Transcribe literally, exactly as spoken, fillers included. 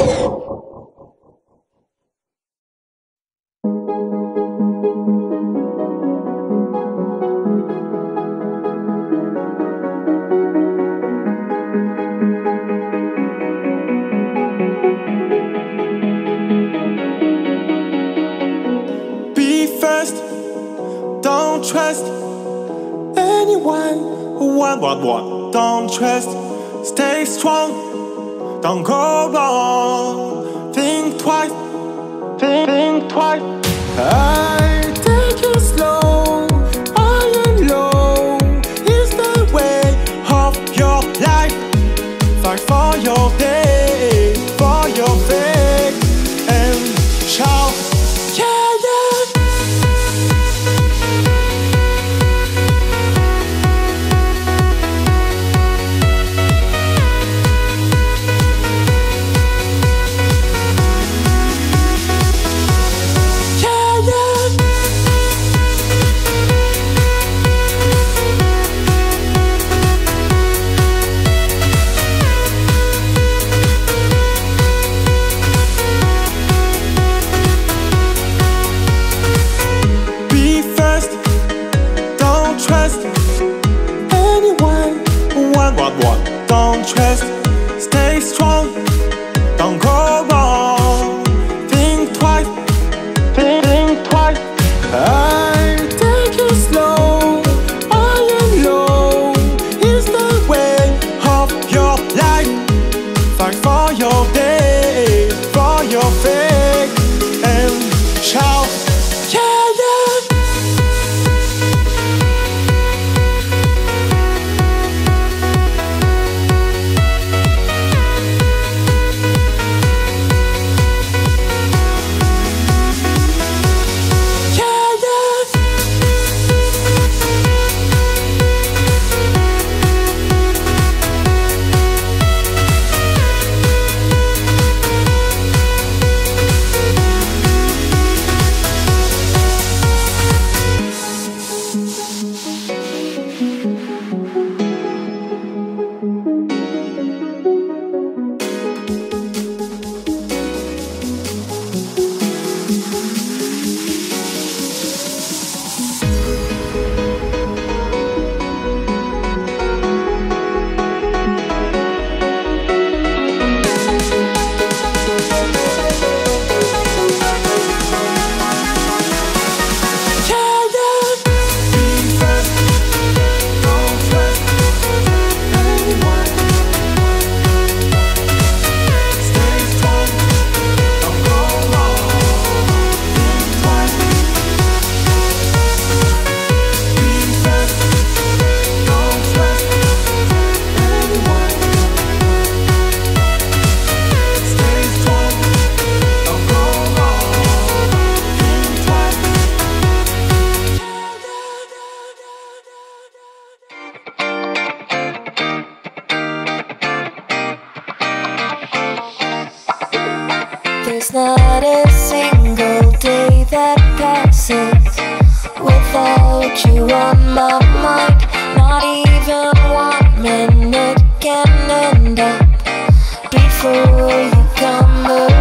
trust anyone. What, what, what? Don't trust. Stay strong. Don't go wrong. Think twice. Think, think twice. I take it slow. I am low. Is the way of your life. Fight for your day, for your faith, and shout. Yeah, yeah. What, what? Don't trust. Stay strong. Don't go wrong. Think twice. Think, think twice. I take it slow. I am low. Is the way of your life. Fight for your day, for your faith, and shout. Yeah, yeah. There's not a single day that passes without you on my mind. Not even one minute can end up before you come around.